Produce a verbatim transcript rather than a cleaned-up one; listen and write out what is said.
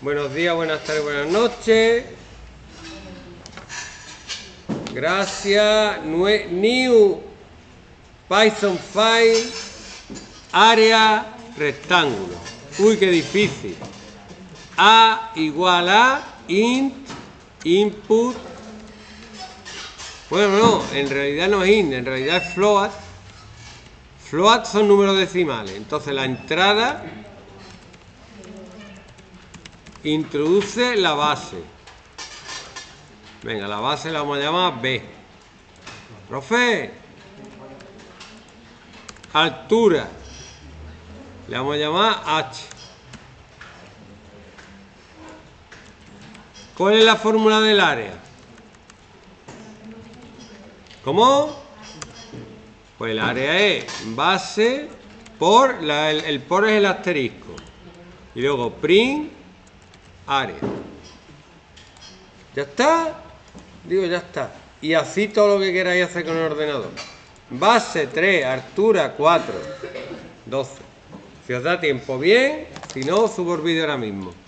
Buenos días, buenas tardes, buenas noches. Gracias. New Python File área rectángulo. Uy, qué difícil. A igual a int input. Bueno, no, en realidad no es int, en realidad es float. Float son números decimales. Entonces la entrada introduce la base. Venga, la base la vamos a llamar B. Profe, altura le vamos a llamar H. ¿Cuál es la fórmula del área? ¿Cómo? Pues el área es base por, la, el, el por es el asterisco. Y luego print área. ¿Ya está? Digo, ya está. Y así todo lo que queráis hacer con el ordenador. Base tres, altura cuatro, doce. Si os da tiempo, bien. Si no, subo el vídeo ahora mismo.